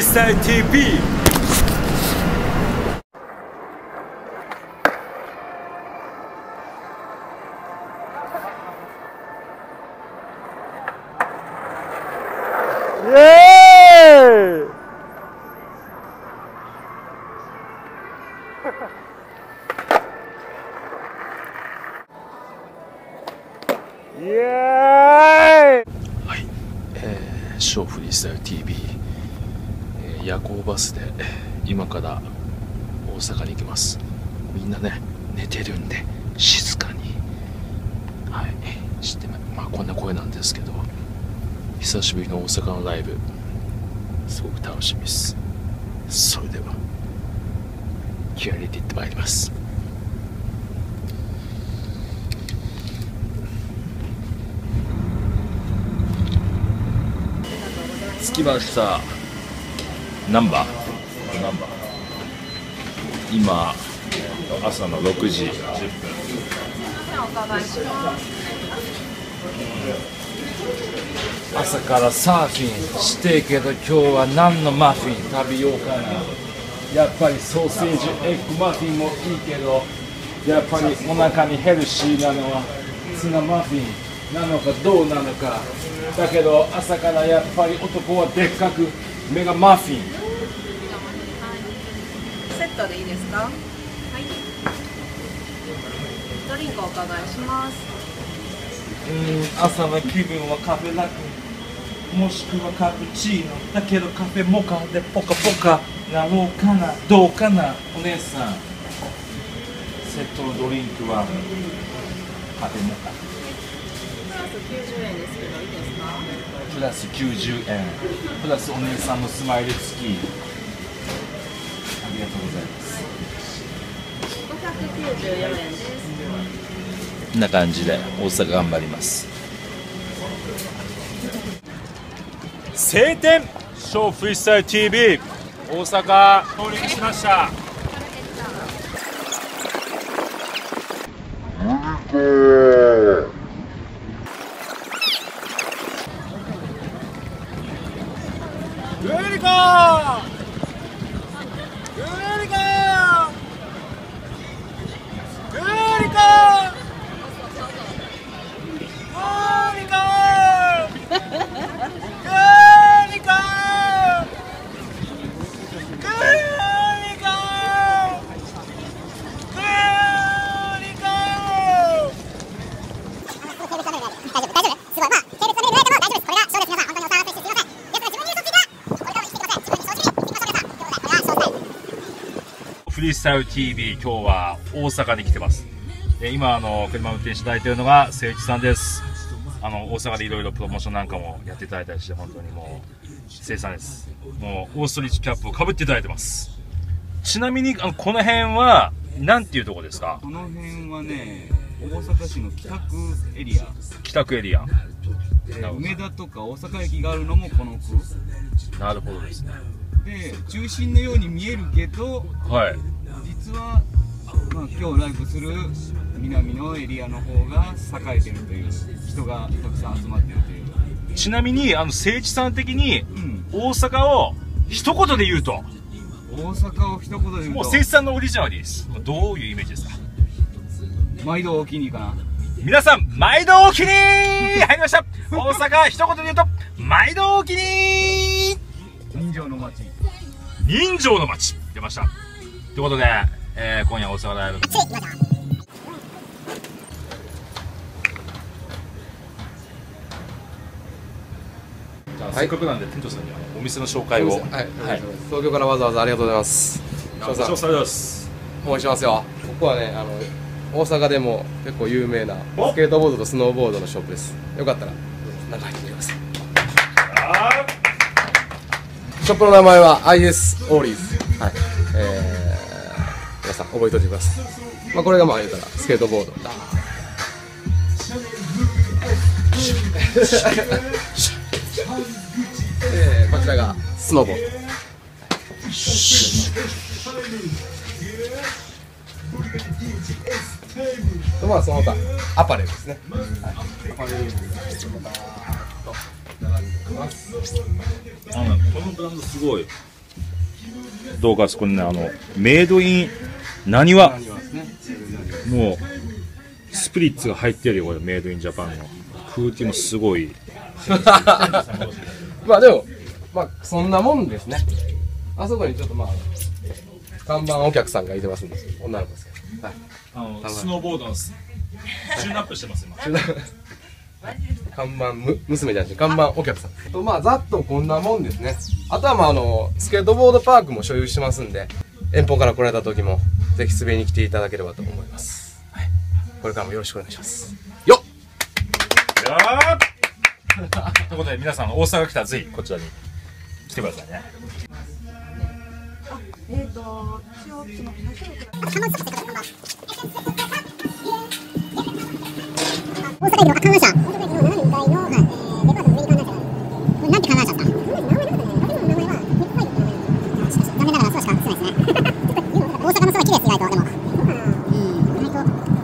スタイル TV。 イエーイイエーイ。 はい、ショーフリースタイル TV、夜行バスで今から大阪に行きます。みんなね寝てるんで静かに、はい、知ってまあこんな声なんですけど、久しぶりの大阪のライブすごく楽しみです。それでは気合い入れていってまいります。着きました。ナンバー今朝の6時10分。 お伺いします。 朝からサーフィンしてけど今日は何のマフィン食べようかな。やっぱりソーセージエッグマフィンもいいけど、やっぱりお腹にヘルシーなのはツナマフィンなのかどうなのか。だけど朝からやっぱり男はでっかくメガマフィン。 セットでいいですか？はい。ドリンクお伺いします。 朝の気分はカフェラテ、もしくはカプチーノ。だけどカフェモカでポカポカなろうかな。どうかなお姉さん。セットのドリンクはカフェモカプラス90円ですけどいいですか？ プラス90円プラスお姉さんのスマイル付き。ありがとうございます。 594円です。 こんな感じで大阪頑張ります。 晴天ショーフリースタイル TV 大阪到着しました。グリコーグリコーグリコーフリースタイル TV、 今日は大阪に来てます。今車運転していただいているのが誠一さんです。大阪でいろいろプロモーションなんかもやっていただいたりして、本当にもう誠一さんです。もうオーストリッチキャップをかぶっていただいてます。ちなみにこの辺はなんていうとこですか？ この辺はね、大阪市の北区エリア。 北区エリア。 梅田とか大阪駅があるのもこの区。 なるほどですね。 で、中心のように見えるけど、 はい、 実は、今日ライブする南のエリアの方が栄えてるという、人がたくさん集まってるという。 ちなみに誠一さん的に、大阪を一言で言うと、 大阪を一言で言うと、 もう誠一さんのオリジナルです。どういうイメージですか？ 毎度お気に入りかな。 皆さん毎度お気に入りました。大阪一言で言うと毎度お気に入り。 人情の街。 人情の街出ました。ということで、今夜大阪ライブ。じゃあせっかくなんで店長さんにはお店の紹介を。はい。 東京からわざわざありがとうございます。 ご視聴されます。 応援しますよ。ここはね、大阪でも結構有名なスケートボードとスノーボードのショップです。よかったら中入ってみてください。ショップの名前は IS オーリーズ。はい。皆さん覚えておいてください。これが言うたらスケートボード。こちらがスノーボード。とその他アパレルですね。アパレルにこのブランドすごいどうか、そこにね、メイドインなにわ、もうスピリッツが入ってるよ、これ。メイドインジャパンの空気もすごい。 まあでも、まあそんなもんですね。あそこにちょっとまあ看板お客さんがいてますんで、女の子ですけど、はい、 スノーボードのチューンアップしてます今。 看板娘じゃなくて看板お客さんと、まあざっとこんなもんですね。あとはまあスケートボードパークも所有してますんで、遠方から来られた時もぜひ滑りに来ていただければと思います、はい、これからもよろしくお願いしますよっ。 ということで皆さん大阪来たらぜひこちらに来てくださいね。 大阪駅の観覧車。大阪駅の斜め向かいの、デパートの上に観覧車。なんて観覧車ですか？名前はミッドファイルって名前なんです。残念ながらそうしか映せないですね。大阪もすごい綺麗です、意外と。でも。意外と。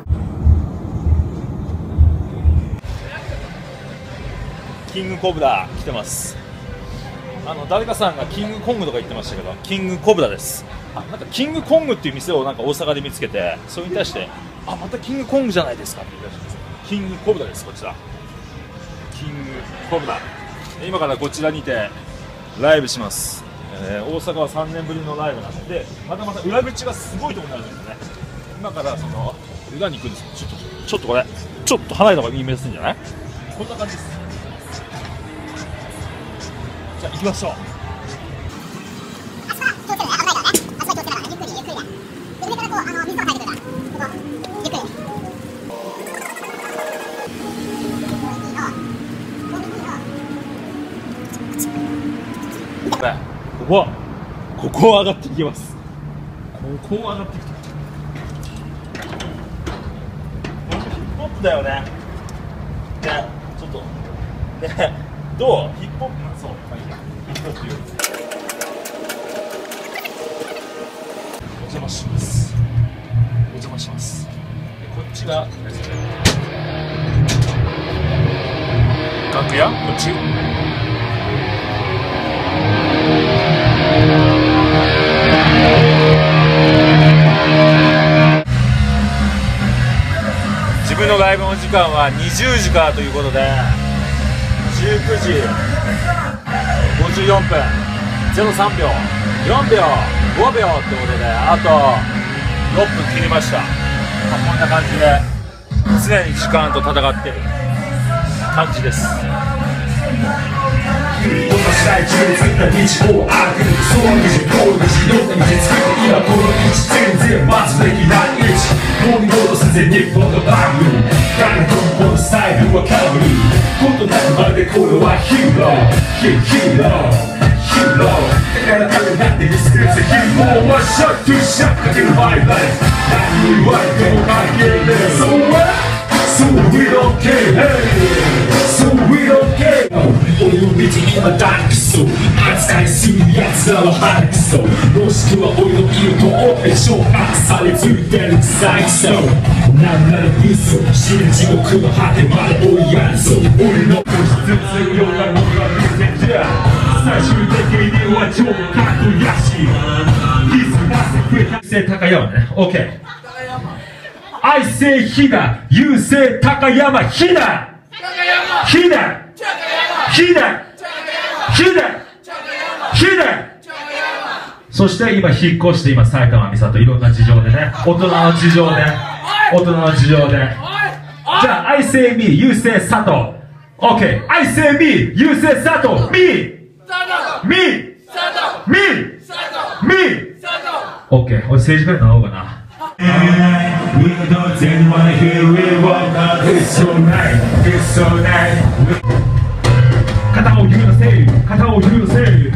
キングコブラ来てます。誰かさんがキングコングとか言ってましたけど、キングコブラです。なんかキングコングっていう店をなんか大阪で見つけて、それに対してまたキングコングじゃないですかって言ってました。キングコブラです。こちらキングコブラ、今からこちらにてライブします。大阪は3年ぶりのライブなので、また裏口がすごいところになるんですね。今からその裏に行くんです。ちょっとこれちょっと離れた方がいい目するんじゃない？こんな感じです。じゃあ行きましょう。ここを上がっていきます。ここを上がっていくと、これヒップホップだよね。ね、ちょっとね、どう？ヒップホップ、そう、まあいいや、ヒップホップよりお邪魔します。お邪魔します。でこっちが楽屋、こっち。自分のライブの時間は20時からということで、19時54分03秒4秒5秒ってことで、あと6分切りました。こんな感じで常に時間と戦ってる感じです。どんな時代中で作った道を歩く、そういう道、こういう道、どんな道作って今この道、全然まずできない位置、もう二度とせず日本のバグル、誰ともこのスタイルはかぶることなく、まるでこれはヒーロー、ヒーロー、ヒーロー、だから誰だってリスクしてヒーローはシャットゥシャッかけるマイライフ、何言われても関係ねえ、So what? So we don't care, so we don't care。俺を見て今大クソ扱いするやつらは鼻クソ、もしくは俺の色とオペ昇格されついてる臭いクソ、なんなら嘘死ぬ地獄の果てまで追いやるぞ、俺の本質強がるのが見せじゃ、最終的には超かっこやしリズム出してくれたせ高山ね、 OK。I say ひだ、You say 高山、ひだひだひだひだひだ。そして今引っ越して今埼玉美里、いろんな事情でね、大人の事情で、大人の事情で、じゃあ I say me, You say 佐藤、 OK。 I say me, You say 佐藤、 Me Me Me Me OK。 俺政治家になろうかな。We don't wanna hear we want not it's so nice, it's so nice。 肩を揺らせ、肩を揺らせ。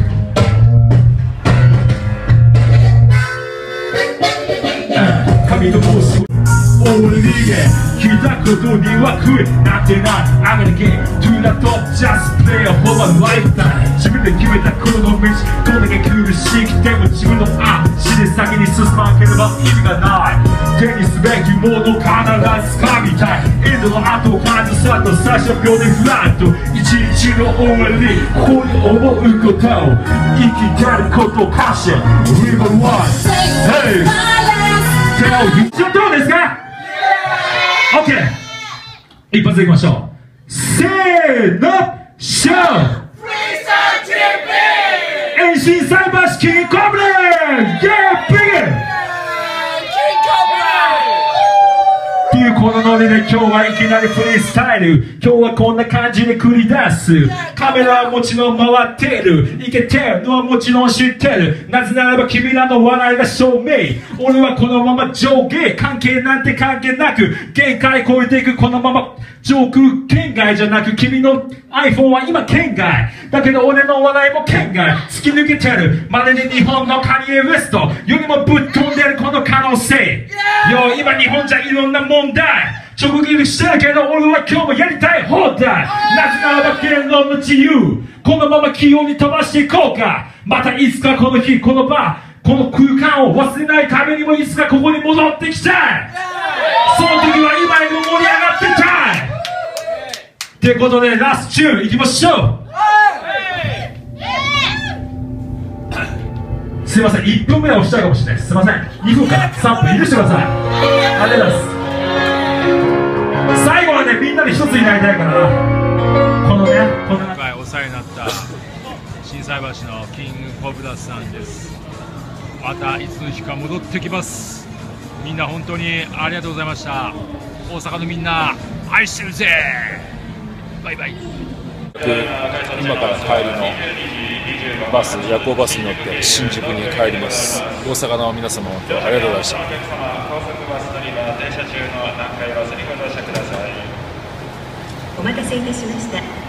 髪の帽子を俺に聞いたことには食えなってない。I'm gonna get to the top, just play a whole lifetime。 自分で決めたこの道、どんだけ苦しくても自分の足で先に進まなければ意味がない。 手にすべきもの必ず掴みたい。エンドの後を感じさっと最初秒でフラット。一日の終わりここに思うことを生きてることを歌詞 River One Hey じゃあどうですか ?OK 一発でいきましょう。せーのショー遠心菜箸キングコブラー Yeah big っていうこのノリで今日はいきなりフリースタイル。今日はこんな感じで繰り出す。カメラはもちろん回ってる。いけてるのはもちろん知ってる。なぜならば君らの笑いが証明。俺はこのまま上下関係なんて関係なく限界超えていくこのまま上空圏外じゃなく君の iPhone は今圏外だけど俺の笑いも圏外突き抜けてるまるで日本のカニエ・ウエストよりもぶっ飛んでるこの可能性よ今日本じゃいろんな問題直撃してるけど俺は今日もやりたい放題なぜならば言論の自由このまま器用に飛ばしていこうかまたいつかこの日この場この空間を忘れないためにもいつかここに戻ってきたいその時は今よりも盛り上がってたいってことでラストチューンいきましょうすいません1分ぐらい押したいかもしれないですすいません2分から3分許してくださいありがとうございます最後はねみんなで一つになりたいからこのね今回お世話になった心斎橋のキングコブラさんですまたいつの日か戻ってきますみんな本当にありがとうございました大阪のみんな愛してるぜバイバイ今から帰りのバス夜行バスに乗って新宿に帰ります大阪の皆様本当ありがとうございましたお待たせいたしました。